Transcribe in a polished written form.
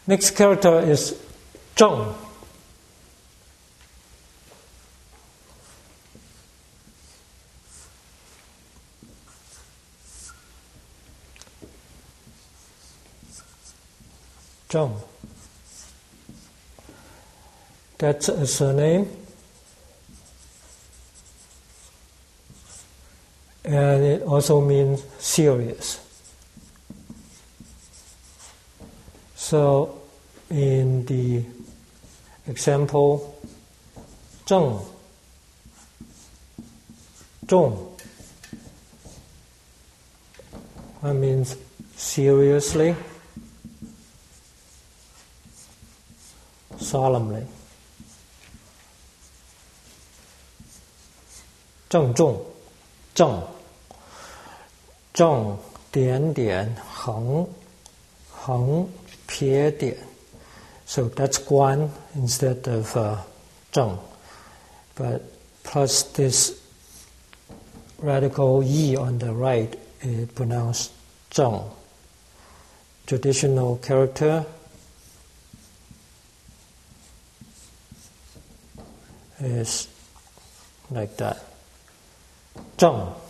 Next character is zheng. Zheng. That's a surname. And it also means serious. So in the example, 郑重, that means seriously, solemnly. 郑重, 正, 正点点横, 横撇点. So that's guan instead of zheng. But plus this radical yi on the right is pronounced zheng. Traditional character is like that. 正